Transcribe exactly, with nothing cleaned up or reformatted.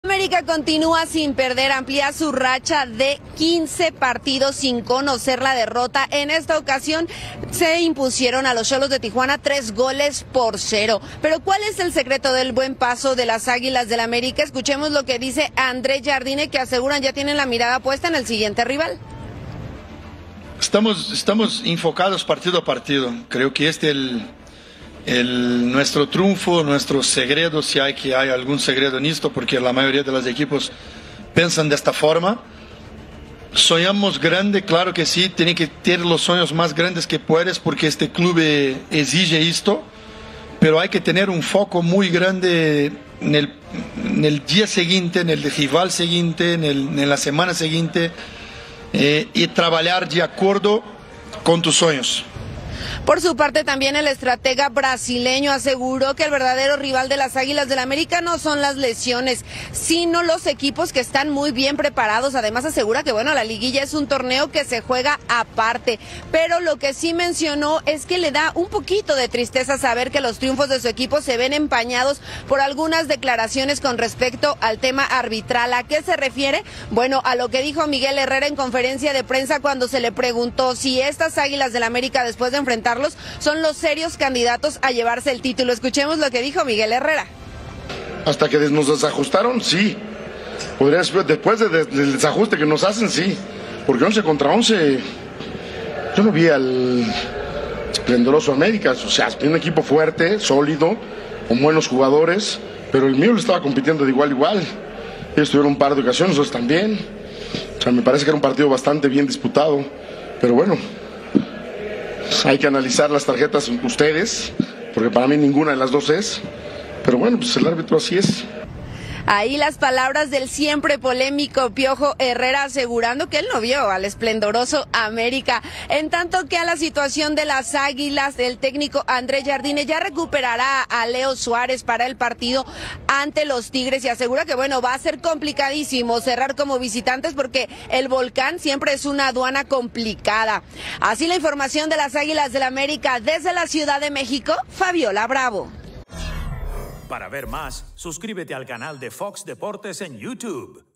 América continúa sin perder, amplía su racha de quince partidos sin conocer la derrota. En esta ocasión se impusieron a los Xolos de Tijuana tres goles por cero. Pero ¿cuál es el secreto del buen paso de las Águilas del América? Escuchemos lo que dice Andrés Jardine, que aseguran ya tienen la mirada puesta en el siguiente rival. Estamos, estamos enfocados partido a partido. Creo que este es el... El, nuestro triunfo, nuestro segredo, si hay que hay algún segredo en esto, porque la mayoría de los equipos piensan de esta forma. Soñamos grande, claro que sí, tiene que tener los sueños más grandes que puedes, porque este club exige esto, pero hay que tener un foco muy grande en el, en el día siguiente, en el rival siguiente, en, el, en la semana siguiente, eh, y trabajar de acuerdo con tus sueños. Por su parte, también el estratega brasileño aseguró que el verdadero rival de las Águilas del América no son las lesiones, sino los equipos que están muy bien preparados. Además, asegura que, bueno, la liguilla es un torneo que se juega aparte. Pero lo que sí mencionó es que le da un poquito de tristeza saber que los triunfos de su equipo se ven empañados por algunas declaraciones con respecto al tema arbitral. ¿A qué se refiere? Bueno, a lo que dijo Miguel Herrera en conferencia de prensa cuando se le preguntó si estas Águilas del América, después de enfrentar son los serios candidatos a llevarse el título. Escuchemos lo que dijo Miguel Herrera. Hasta que nos desajustaron, sí. Podría ser, después de, de, del desajuste que nos hacen, sí. Porque once contra once, yo no vi al esplendoroso América. O sea, tiene un equipo fuerte, sólido, con buenos jugadores, pero el mío le estaba compitiendo de igual a igual. Ellos tuvieron un par de ocasiones, nosotros también. O sea, me parece que era un partido bastante bien disputado. Pero bueno, hay que analizar las tarjetas ustedes, porque para mí ninguna de las dos es, pero bueno, pues el árbitro así es. Ahí las palabras del siempre polémico Piojo Herrera asegurando que él no vio al esplendoroso América. En tanto que a la situación de las Águilas, el técnico Andrés Jardine ya recuperará a Leo Suárez para el partido ante los Tigres y asegura que, bueno, va a ser complicadísimo cerrar como visitantes porque el Volcán siempre es una aduana complicada. Así la información de las Águilas del América desde la Ciudad de México, Fabiola Bravo. Para ver más, suscríbete al canal de Fox Deportes en YouTube.